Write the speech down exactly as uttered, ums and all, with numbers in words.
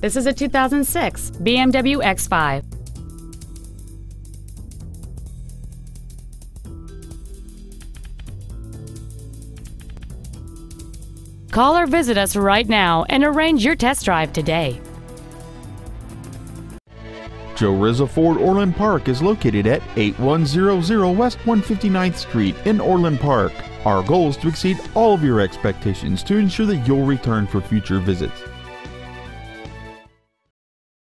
This is a two thousand six B M W X five. Call or visit us right now and arrange your test drive today. Joe Rizza Ford Orland Park is located at eighty-one hundred West one hundred fifty-ninth Street in Orland Park. Our goal is to exceed all of your expectations to ensure that you'll return for future visits.